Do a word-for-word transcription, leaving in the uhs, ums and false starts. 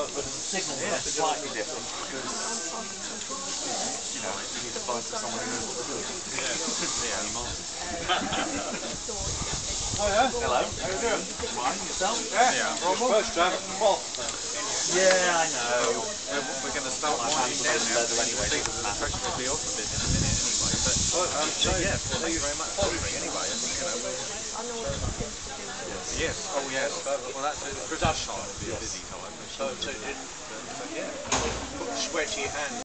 but the signal yeah, is slightly different because you know you need to find someone who knows what to do. Yeah. Yeah. Oh yeah. Hello. How you doing? Fine. Yourself? Yeah. Yeah. We're supposed to have a cloth. Yeah, I know. We're, we're going to start winding down now. Leather anyway. The pressure will be off a bit in a minute anyway. But um, so yeah, well, thank you very much for offering anyway. I think, you know, yes. Oh yes. Well, that's a production time. Will be a busy time. So, so, yeah. Put sweat to your hands.